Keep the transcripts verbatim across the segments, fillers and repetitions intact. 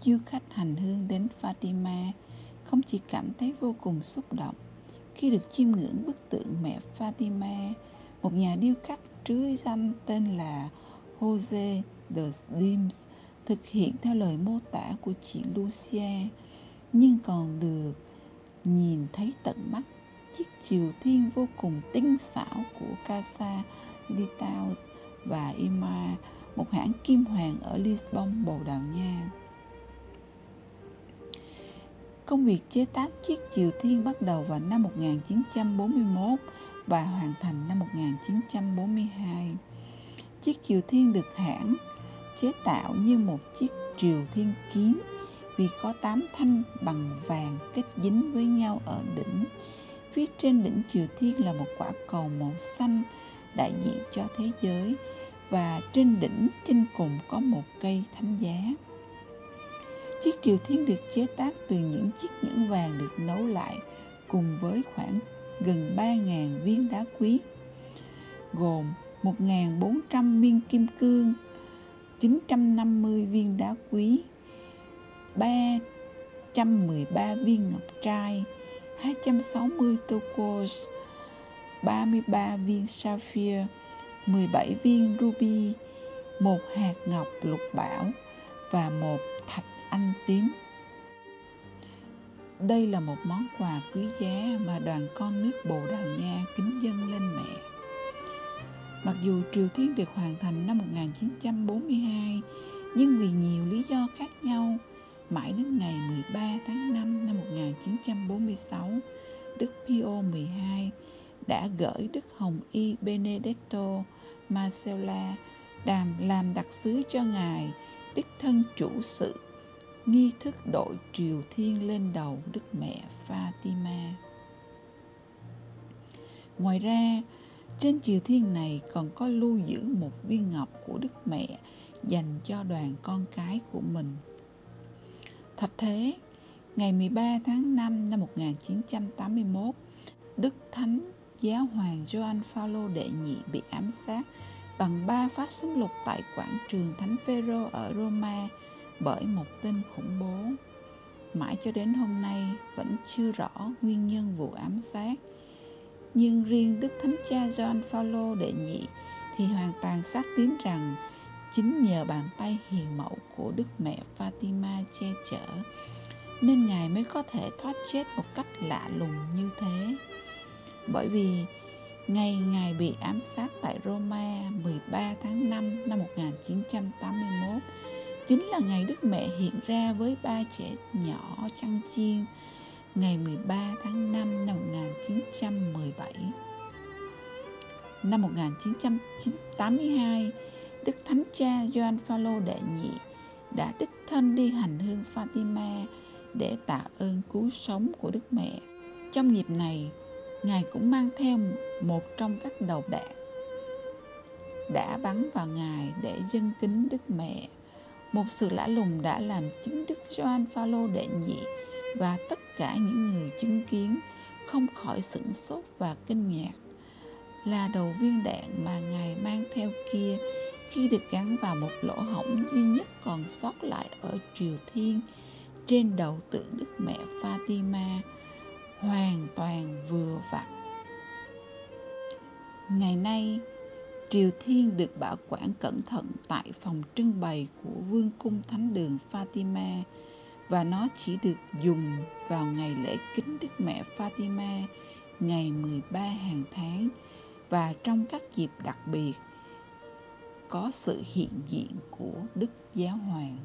du khách hành hương đến Fatima không chỉ cảm thấy vô cùng xúc động khi được chiêm ngưỡng bức tượng mẹ Fatima, một nhà điêu khắc trứ danh tên là Jose de Dimes thực hiện theo lời mô tả của chị Lucia, nhưng còn được nhìn thấy tận mắt chiếc triều thiên vô cùng tinh xảo của Casa Litaus và Ima, một hãng kim hoàn ở Lisbon, Bồ Đào Nha. Công việc chế tác chiếc triều thiên bắt đầu vào năm một nghìn chín trăm bốn mươi mốt và hoàn thành năm một nghìn chín trăm bốn mươi hai. Chiếc triều thiên được hãng chế tạo như một chiếc triều thiên kín vì có tám thanh bằng vàng kết dính với nhau ở đỉnh. Phía trên đỉnh triều thiên là một quả cầu màu xanh đại diện cho thế giới, và trên đỉnh trên cùng có một cây thánh giá. Chiếc triều thiên được chế tác từ những chiếc nhẫn vàng được nấu lại cùng với khoảng gần ba nghìn viên đá quý, gồm một nghìn bốn trăm viên kim cương, chín trăm năm mươi viên đá quý, ba trăm mười ba viên ngọc trai, hai trăm sáu mươi turquoise, ba mươi ba viên sapphire, mười bảy viên ruby, một hạt ngọc lục bảo và một thạch anh tím. Đây là một món quà quý giá mà đoàn con nước Bồ Đào Nha kính dâng lên mẹ. Mặc dù triều thiên được hoàn thành năm một nghìn chín trăm bốn mươi hai, nhưng vì nhiều lý do khác nhau, mãi đến ngày mười ba tháng năm năm một nghìn chín trăm bốn mươi sáu, Đức Pio mười hai đã gửi Đức Hồng Y Benedetto Marcella đàm làm đặc sứ cho Ngài đích thân chủ sự nghi thức đội triều thiên lên đầu Đức Mẹ Fatima. Ngoài ra, trên triều thiên này còn có lưu giữ một viên ngọc của Đức Mẹ dành cho đoàn con cái của mình. Thật thế, ngày mười ba tháng năm năm một nghìn chín trăm tám mươi mốt, Đức Thánh Giáo hoàng Gioan Phaolô đệ nhị bị ám sát bằng ba phát súng lục tại quảng trường Thánh Phêrô ở Roma bởi một tên khủng bố. Mãi cho đến hôm nay vẫn chưa rõ nguyên nhân vụ ám sát. Nhưng riêng Đức Thánh Cha Gioan Phaolô đệ nhị thì hoàn toàn xác tín rằng chính nhờ bàn tay hiền mẫu của Đức Mẹ Fatima che chở nên Ngài mới có thể thoát chết một cách lạ lùng như thế. Bởi vì ngày Ngài bị ám sát tại Roma mười ba tháng năm năm một nghìn chín trăm tám mươi mốt chính là ngày Đức Mẹ hiện ra với ba trẻ nhỏ chăn chiên ngày mười ba tháng năm năm một nghìn chín trăm mười bảy. Năm một nghìn chín trăm tám mươi hai, Đức Thánh Cha Gioan Phaolô đệ nhị đã đích thân đi hành hương Fatima để tạ ơn cứu sống của Đức Mẹ. Trong dịp này, Ngài cũng mang theo một trong các đầu đạn đã bắn vào Ngài để dâng kính Đức Mẹ. Một sự lạ lùng đã làm chính Đức Gioan Phaolô đệ nhị và tất cả những người chứng kiến không khỏi sửng sốt và kinh ngạc, là đầu viên đạn mà Ngài mang theo kia khi được gắn vào một lỗ hổng duy nhất còn sót lại ở triều thiên trên đầu tượng Đức Mẹ Fatima, hoàn toàn vừa vặn. Ngày nay, triều thiên được bảo quản cẩn thận tại phòng trưng bày của Vương cung Thánh đường Fatima, và nó chỉ được dùng vào ngày lễ kính Đức Mẹ Fatima ngày mười ba hàng tháng và trong các dịp đặc biệt có sự hiện diện của Đức Giáo hoàng.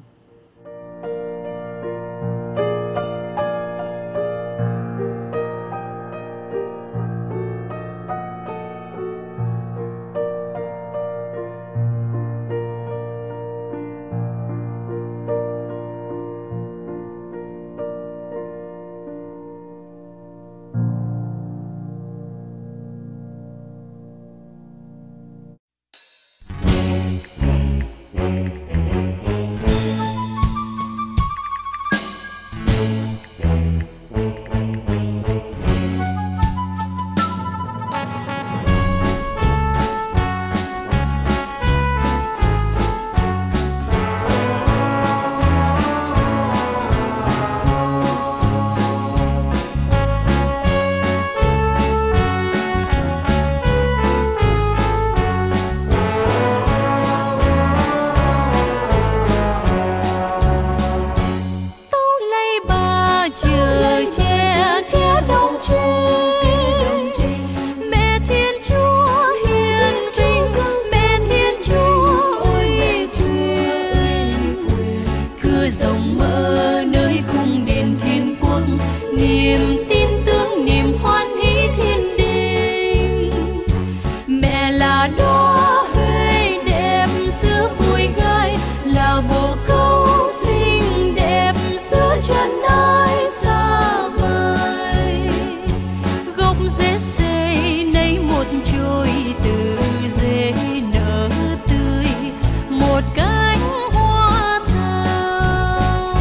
rộng mơ nơi cung điện thiên quốc, niềm tin tưởng niềm hoan hỷ thiên đình. Mẹ là đóa huệ đẹp giữa bụi gai, là bồ câu xinh đẹp giữa chân ái xa vời. Gốc rễ xây nấy một chồi từ rễ nở tươi, một cánh hoa thơm.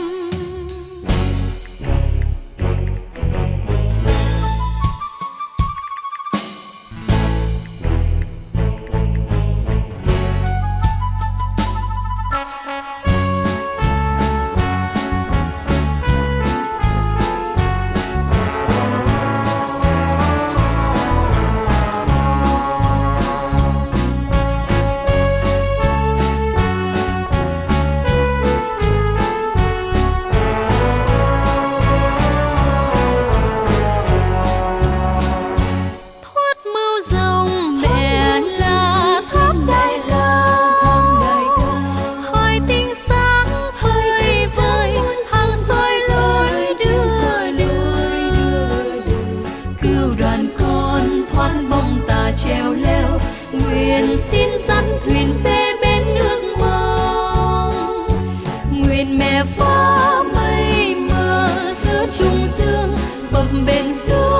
Treo leo nguyện xin dắt thuyền về bên nước mong, nguyện mẹ phá mây mờ giữa trung dương bập bền giữa